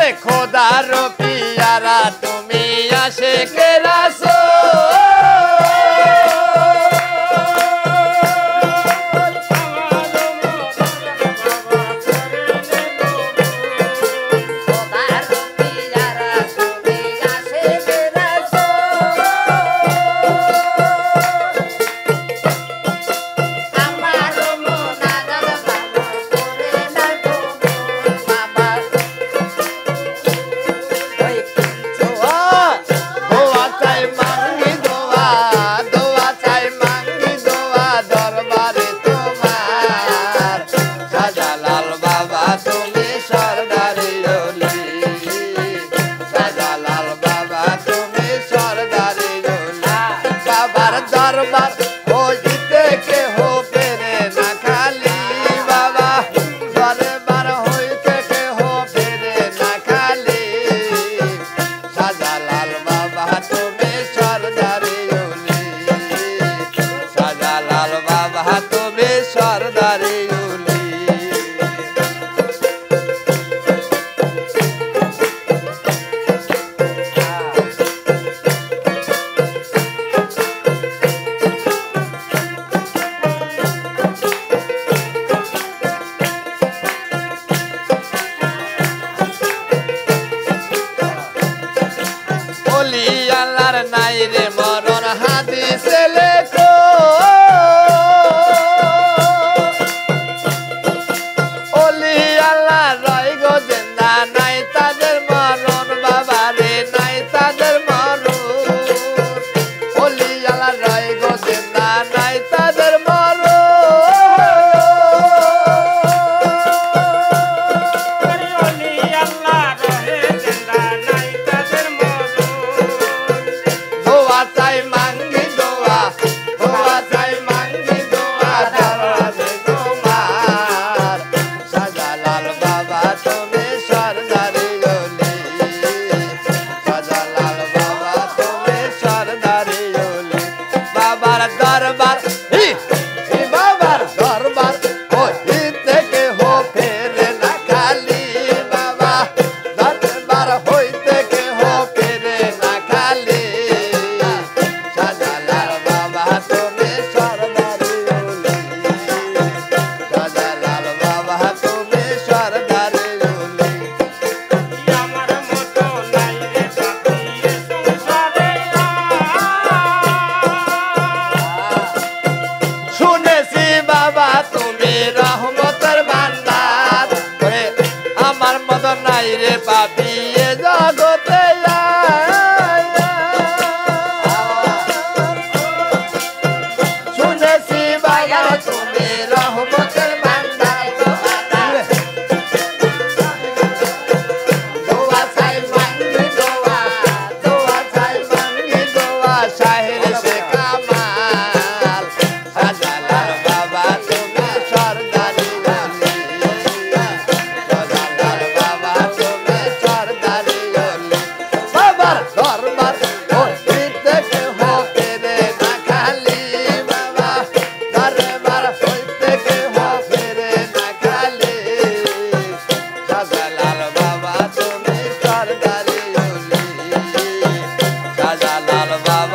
খোদার পিয়ারা তুমি আশিকে রাসূল दरबार होइते के हो फेरे ना खाली बाबा दरबार होइते के हो फेरे ना खाली शाहजालाल बाबा तुम्हें सरदारी ओली शाहजालाल बाबा तुम्हें सरदारी ओली নাই রে মরণ হাদিসে লেখো ওলি আল্লাহ রয় গো জিন্দা নাই তাদের মরণ বাবা রে নাই তাদের মরণ ওলি আল্লাহ রয় গো জিন্দা নাই তাদের মরণ दरबार बाबार दरबार होइते के हो फेरे ना खाली बाबा दरबार होइते के हो फेरे ना खाली शाहजालाल बाबा तुम्हें सरदारी ओली शाहजालाल बाबा तुम्हें सरदारी ओली আমার মতো নাই রে সাথী সংসারে শুনেছি বাবা তুমি রহমতের ভান্ডার আমার মত নাই রে পাপি এ জগতে শুনেছি বাবা তুমি রহমতের ভান্ডার দোয়া চাই মাঙ্গি দোয়া দোয়া চাই মাঙ্গি দোয়া শাহের সে কামাল শাহজালাল বাবা তুমি সরদারি ওলি শাহজালাল বাবা তুমি সরদারি ওলি বাবার দরবার হইতে কে হো ফেরে না খালি বাবা দরবার হইতে কে হো ফেরে না খালি শাহজালাল বাবা তুমি সরদারি ওলি শাহজালাল বাবা